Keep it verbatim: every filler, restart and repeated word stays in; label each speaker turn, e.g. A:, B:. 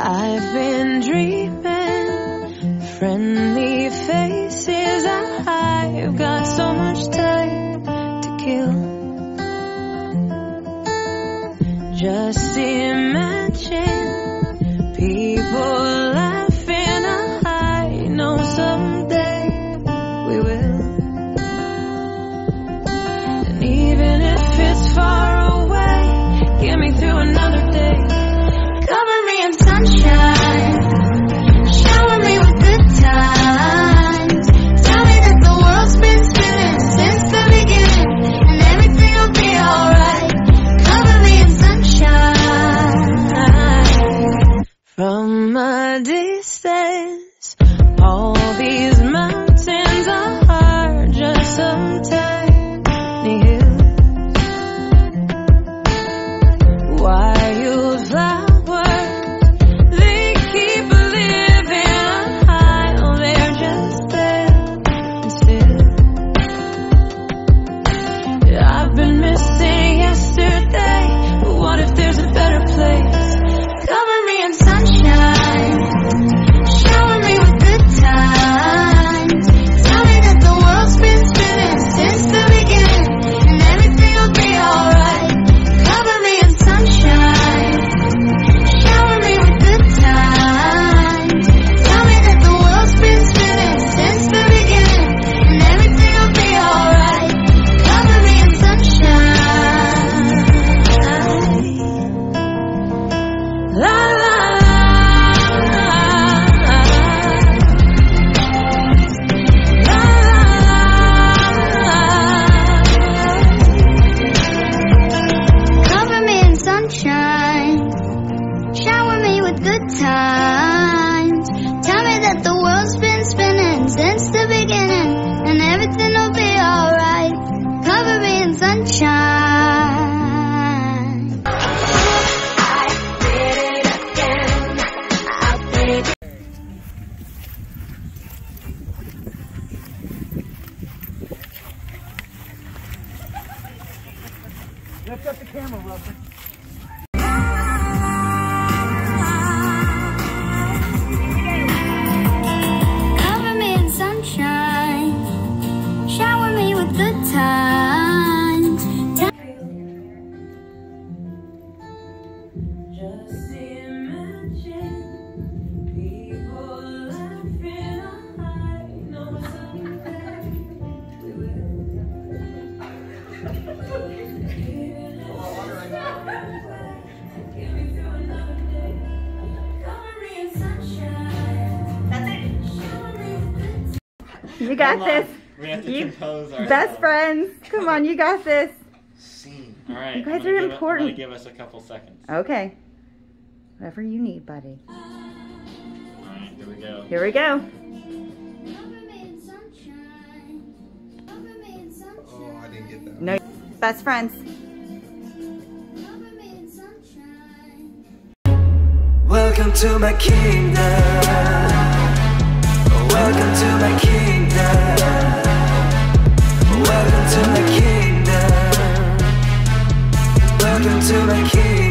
A: I've been dreaming, friendly faces. I've got so much time to kill. Just imagine people laughing. I know someday we will. And even if it's far away, get me through another day. Cover me in sunshine, shower me with good times. Tell me that the world's been spinning since the beginning, and everything will be alright. Cover me in sunshine. From a distance, all these mountains are just some tiny hills. Wildflowers,
B: lift up the camera, Wilson.
C: Cover me in sunshine, shower me with good times.
A: Just imagine people laughing. I know someday we will.
D: You got this.
E: We have to
D: you,
E: compose our
D: best friends. Come on, you got this.
E: Scene. All right.
D: You guys
E: I'm
D: are
E: give
D: important.
E: It, I'm gonna give us a couple seconds.
D: Okay. Whatever you need, buddy.
E: All right. Here we go.
D: Here we go.
F: Oh, I didn't get that.
D: No, best friends.
G: Welcome to my kingdom. Welcome to my kingdom. Welcome to my kingdom. Welcome to my kingdom.